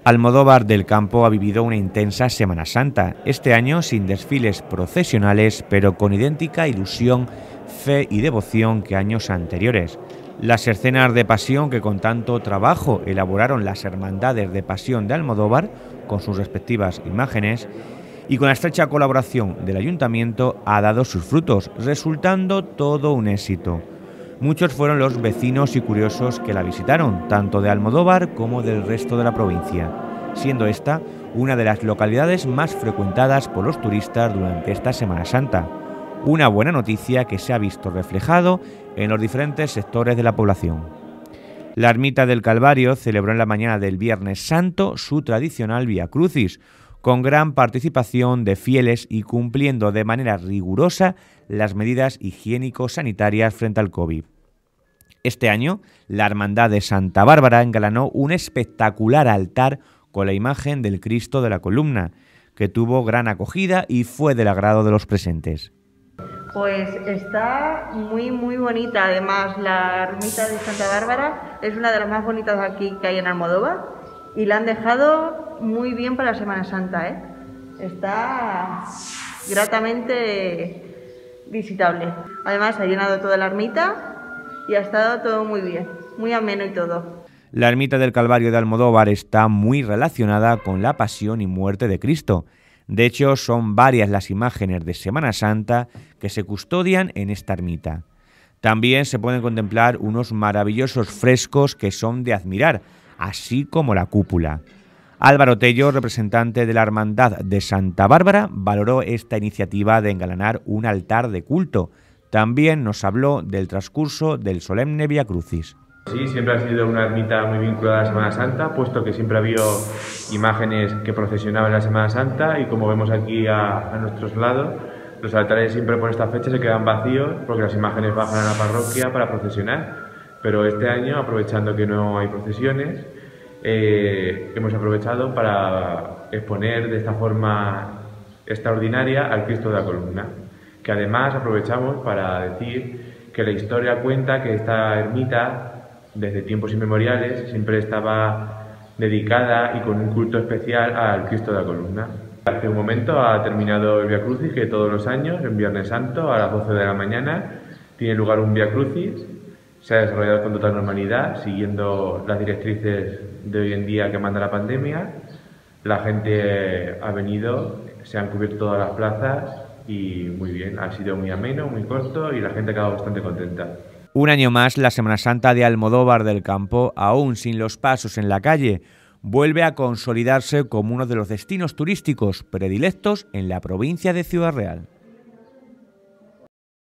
Almodóvar del Campo ha vivido una intensa Semana Santa, este año sin desfiles procesionales, pero con idéntica ilusión, fe y devoción que años anteriores. Las escenas de pasión que con tanto trabajo elaboraron las Hermandades de Pasión de Almodóvar, con sus respectivas imágenes, y con la estrecha colaboración del Ayuntamiento, ha dado sus frutos, resultando todo un éxito. Muchos fueron los vecinos y curiosos que la visitaron, tanto de Almodóvar como del resto de la provincia, siendo esta una de las localidades más frecuentadas por los turistas durante esta Semana Santa. Una buena noticia que se ha visto reflejado en los diferentes sectores de la población. La Ermita del Calvario celebró en la mañana del Viernes Santo su tradicional Vía Crucis, con gran participación de fieles y cumpliendo de manera rigurosa las medidas higiénico-sanitarias frente al COVID. Este año, la Hermandad de Santa Bárbara engalanó un espectacular altar con la imagen del Cristo de la Columna, que tuvo gran acogida y fue del agrado de los presentes. Pues está muy bonita. Además, la ermita de Santa Bárbara es una de las más bonitas aquí que hay en Almodóvar y la han dejado muy bien para la Semana Santa, ¿eh? Está gratamente visitable. Además, ha llenado toda la ermita y ha estado todo muy bien, muy ameno y todo. La Ermita del Calvario de Almodóvar está muy relacionada con la pasión y muerte de Cristo. De hecho, son varias las imágenes de Semana Santa que se custodian en esta ermita. También se pueden contemplar unos maravillosos frescos que son de admirar, así como la cúpula. Álvaro Tello, representante de la Hermandad de Santa Bárbara, valoró esta iniciativa de engalanar un altar de culto. También nos habló del transcurso del solemne Vía Crucis. Sí, siempre ha sido una ermita muy vinculada a la Semana Santa, puesto que siempre ha habido imágenes que procesionaban en la Semana Santa y como vemos aquí a nuestros lados, los altares siempre por esta fecha se quedan vacíos porque las imágenes bajan a la parroquia para procesionar. Pero este año, aprovechando que no hay procesiones, hemos aprovechado para exponer de esta forma extraordinaria al Cristo de la Columna, que además aprovechamos para decir que la historia cuenta que esta ermita, desde tiempos inmemoriales, siempre estaba dedicada y con un culto especial al Cristo de la Columna. Hace un momento ha terminado el Vía Crucis, que todos los años, en Viernes Santo, a las 12 de la mañana, tiene lugar un Vía Crucis. Se ha desarrollado con total normalidad, siguiendo las directrices de hoy en día que manda la pandemia. La gente ha venido, se han cubierto todas las plazas y muy bien, ha sido muy ameno, muy corto y la gente ha quedado bastante contenta. Un año más, la Semana Santa de Almodóvar del Campo, aún sin los pasos en la calle, vuelve a consolidarse como uno de los destinos turísticos predilectos en la provincia de Ciudad Real.